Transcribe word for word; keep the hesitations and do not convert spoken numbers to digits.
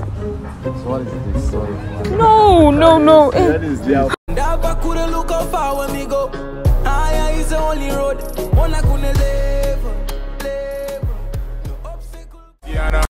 So what is this? Sorry. No, no, no. That is the That back couldn't look how far when we go. I is the only road. One I could